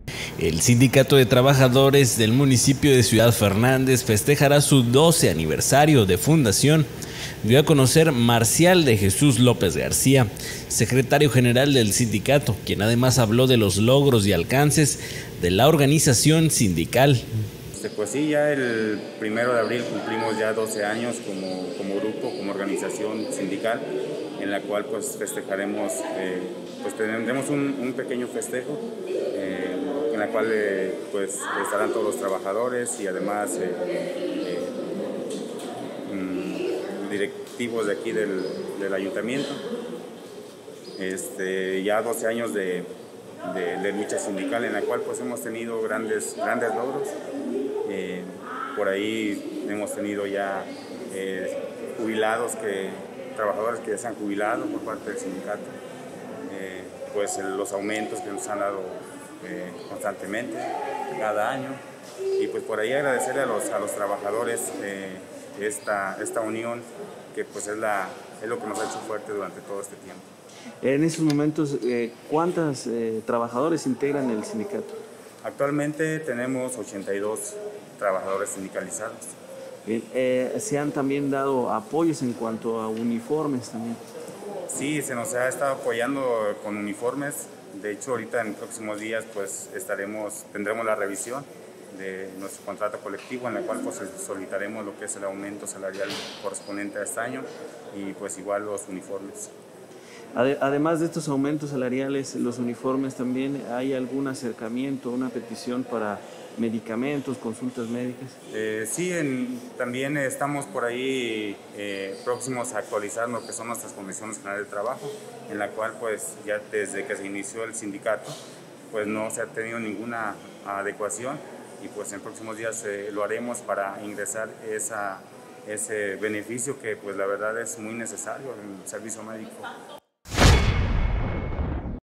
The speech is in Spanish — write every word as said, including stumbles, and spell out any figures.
El Sindicato de Trabajadores del municipio de Ciudad Fernández festejará su doce aniversario de fundación. Dio a conocer Marcial de Jesús López García, secretario general del sindicato, quien además habló de los logros y alcances de la organización sindical. Pues sí, ya el primero de abril cumplimos ya doce años como, como grupo, como organización sindical, en la cual pues festejaremos, eh, pues tendremos un, un pequeño festejo, eh, en la cual eh, pues estarán todos los trabajadores y además eh, eh, mm, directivos de aquí del, del ayuntamiento. Este, ya doce años de, de, de lucha sindical, en la cual pues hemos tenido grandes, grandes logros. Eh, por ahí hemos tenido ya eh, jubilados, que, trabajadores que ya se han jubilado por parte del sindicato, eh, pues los aumentos que nos han dado eh, constantemente cada año, y pues por ahí agradecerle a los, a los trabajadores eh, esta, esta unión que pues es, la, es lo que nos ha hecho fuerte durante todo este tiempo. En esos momentos, eh, ¿cuántos eh, trabajadores integran el sindicato? Actualmente tenemos ochenta y dos trabajadores sindicalizados. Bien, eh, ¿se han también dado apoyos en cuanto a uniformes también? Sí, se nos ha estado apoyando con uniformes. De hecho, ahorita en próximos días pues estaremos, tendremos la revisión de nuestro contrato colectivo, en la cual pues solicitaremos lo que es el aumento salarial correspondiente a este año y pues igual los uniformes. Además de estos aumentos salariales, los uniformes también, ¿hay algún acercamiento, una petición para medicamentos, consultas médicas? Eh, sí, en, también estamos por ahí eh, próximos a actualizar lo que son nuestras condiciones generales de trabajo, en la cual pues ya desde que se inició el sindicato pues no se ha tenido ninguna adecuación, y pues en próximos días eh, lo haremos para ingresar esa, ese beneficio que pues la verdad es muy necesario en el servicio médico.